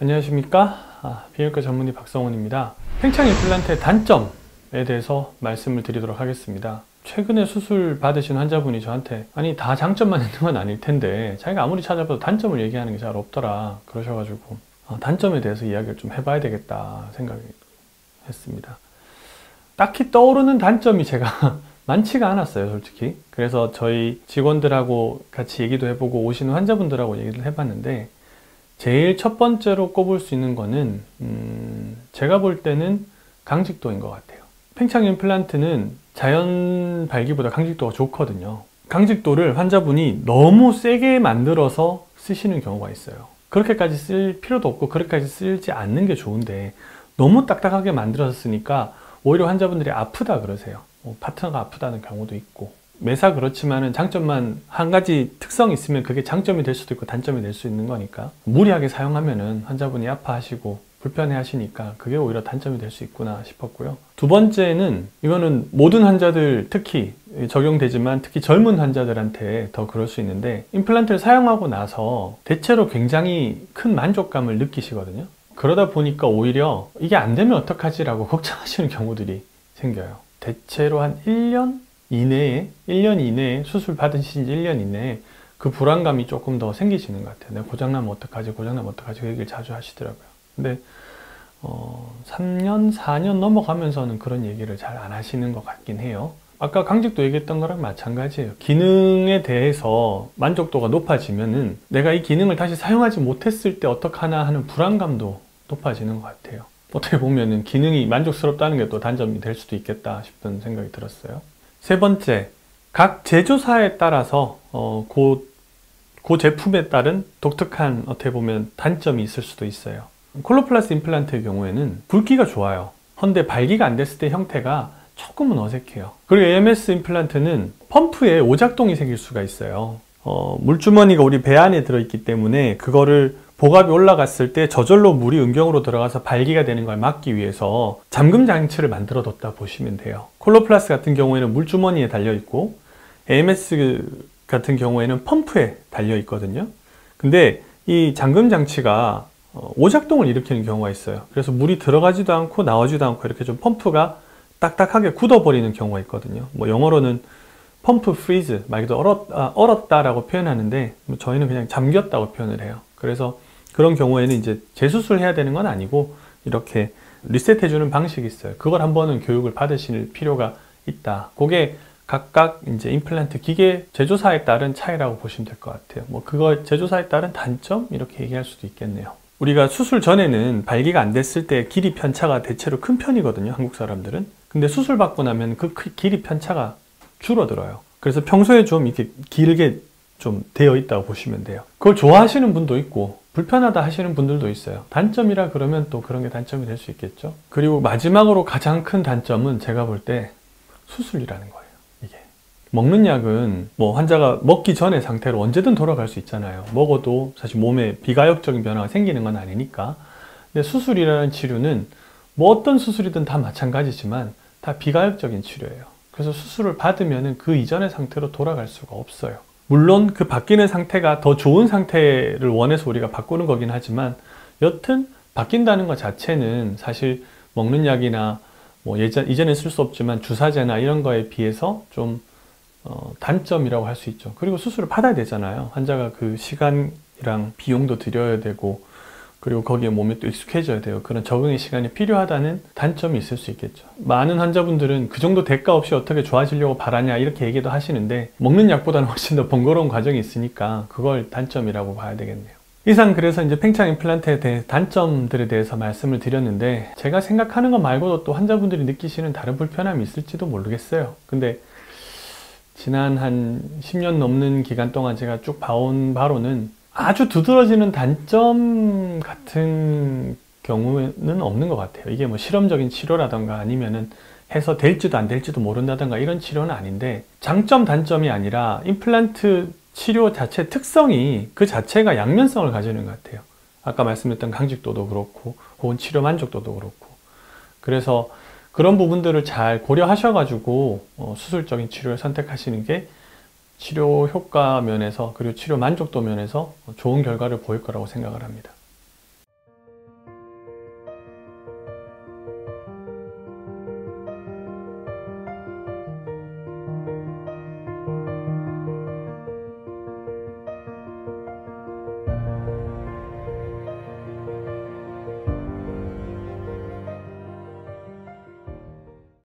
안녕하십니까? 비형외과 전문의 박성훈입니다. 팽창 임플란트의 단점에 대해서 말씀을 드리도록 하겠습니다. 최근에 수술 받으신 환자분이 저한테 아니 다 장점만 있는 건 아닐 텐데 자기가 아무리 찾아봐도 단점을 얘기하는 게 잘 없더라 그러셔가지고 단점에 대해서 이야기를 좀 해봐야 되겠다 생각했습니다. 딱히 떠오르는 단점이 제가 많지가 않았어요, 솔직히. 그래서 저희 직원들하고 같이 얘기도 해보고 오시는 환자분들하고 얘기를 해봤는데 제일 첫 번째로 꼽을 수 있는 거는 제가 볼 때는 강직도인 것 같아요. 팽창 임플란트는 자연 발기보다 강직도가 좋거든요. 강직도를 환자분이 너무 세게 만들어서 쓰시는 경우가 있어요. 그렇게까지 쓸 필요도 없고 그렇게까지 쓰지 않는 게 좋은데 너무 딱딱하게 만들어서 쓰니까 오히려 환자분들이 아프다 그러세요. 파트너가 아프다는 경우도 있고. 매사 그렇지만은 장점만 한 가지 특성이 있으면 그게 장점이 될 수도 있고 단점이 될 수 있는 거니까 무리하게 사용하면은 환자분이 아파하시고 불편해 하시니까 그게 오히려 단점이 될 수 있구나 싶었고요. 두 번째는 이거는 모든 환자들 특히 적용되지만 특히 젊은 환자들한테 더 그럴 수 있는데 임플란트를 사용하고 나서 대체로 굉장히 큰 만족감을 느끼시거든요. 그러다 보니까 오히려 이게 안 되면 어떡하지 라고 걱정하시는 경우들이 생겨요. 대체로 한 1년 이내에 수술 받으신 지 1년 이내에 그 불안감이 조금 더 생기시는 것 같아요. 내가 고장나면 어떡하지 그 얘기를 자주 하시더라고요. 근데 3년, 4년 넘어가면서는 그런 얘기를 잘 안 하시는 것 같긴 해요. 아까 강직도 얘기했던 거랑 마찬가지예요. 기능에 대해서 만족도가 높아지면은 내가 이 기능을 다시 사용하지 못했을 때 어떡하나 하는 불안감도 높아지는 것 같아요. 어떻게 보면은 기능이 만족스럽다는 게 또 단점이 될 수도 있겠다 싶은 생각이 들었어요. 세 번째, 각 제조사에 따라서 그 제품에 따른 독특한 어떻게 보면 단점이 있을 수도 있어요. 콜로플라스 임플란트의 경우에는 굵기가 좋아요. 그런데 발기가 안 됐을 때 형태가 조금은 어색해요. 그리고 AMS 임플란트는 펌프에 오작동이 생길 수가 있어요. 물주머니가 우리 배 안에 들어있기 때문에 그거를 복압이 올라갔을 때 저절로 물이 음경으로 들어가서 발기가 되는 걸 막기 위해서 잠금 장치를 만들어 뒀다 보시면 돼요. 콜로플라스 같은 경우에는 물주머니에 달려있고 AMS 같은 경우에는 펌프에 달려있거든요. 근데 이 잠금 장치가 오작동을 일으키는 경우가 있어요. 그래서 물이 들어가지도 않고 나오지도 않고 이렇게 좀 펌프가 딱딱하게 굳어버리는 경우가 있거든요. 뭐 영어로는 펌프 프리즈, 말 그대로 얼었다라고 표현하는데 저희는 그냥 잠겼다고 표현을 해요. 그래서 그런 경우에는 이제 재수술해야 되는 건 아니고 이렇게 리셋해주는 방식이 있어요. 그걸 한번은 교육을 받으실 필요가 있다. 그게 각각 이제 임플란트 기계 제조사에 따른 차이라고 보시면 될 것 같아요. 뭐 그거 제조사에 따른 단점 이렇게 얘기할 수도 있겠네요. 우리가 수술 전에는 발기가 안 됐을 때 길이 편차가 대체로 큰 편이거든요, 한국 사람들은. 근데 수술 받고 나면 그 길이 편차가 줄어들어요. 그래서 평소에 좀 이렇게 길게 좀 되어 있다고 보시면 돼요. 그걸 좋아하시는 분도 있고 불편하다 하시는 분들도 있어요. 단점이라 그러면 또 그런 게 단점이 될 수 있겠죠. 그리고 마지막으로 가장 큰 단점은 제가 볼 때 수술이라는 거예요. 이게 먹는 약은 뭐 환자가 먹기 전의 상태로 언제든 돌아갈 수 있잖아요. 먹어도 사실 몸에 비가역적인 변화가 생기는 건 아니니까. 근데 수술이라는 치료는 뭐 어떤 수술이든 다 마찬가지지만 다 비가역적인 치료예요. 그래서 수술을 받으면 그 이전의 상태로 돌아갈 수가 없어요. 물론 그 바뀌는 상태가 더 좋은 상태를 원해서 우리가 바꾸는 거긴 하지만 여튼 바뀐다는 것 자체는 사실 먹는 약이나 뭐 이제는 쓸 수 없지만 주사제나 이런 거에 비해서 좀 단점이라고 할 수 있죠. 그리고 수술을 받아야 되잖아요. 환자가 그 시간이랑 비용도 들여야 되고 그리고 거기에 몸이 또 익숙해져야 돼요. 그런 적응의 시간이 필요하다는 단점이 있을 수 있겠죠. 많은 환자분들은 그 정도 대가 없이 어떻게 좋아지려고 바라냐 이렇게 얘기도 하시는데 먹는 약보다는 훨씬 더 번거로운 과정이 있으니까 그걸 단점이라고 봐야 되겠네요. 이상 그래서 이제 팽창 임플란트에 대해 단점들에 대해서 말씀을 드렸는데 제가 생각하는 것 말고도 또 환자분들이 느끼시는 다른 불편함이 있을지도 모르겠어요. 근데 지난 한 10년 넘는 기간 동안 제가 쭉 봐온 바로는 아주 두드러지는 단점 같은 경우는 없는 것 같아요. 이게 뭐 실험적인 치료라던가 아니면은 해서 될지도 안 될지도 모른다던가 이런 치료는 아닌데 장점 단점이 아니라 임플란트 치료 자체 특성이 그 자체가 양면성을 가지는 것 같아요. 아까 말씀드렸던 강직도도 그렇고 혹은 치료 만족도도 그렇고 그래서 그런 부분들을 잘 고려하셔가지고 수술적인 치료를 선택하시는 게 치료 효과 면에서 그리고 치료 만족도 면에서 좋은 결과를 보일 거라고 생각을 합니다.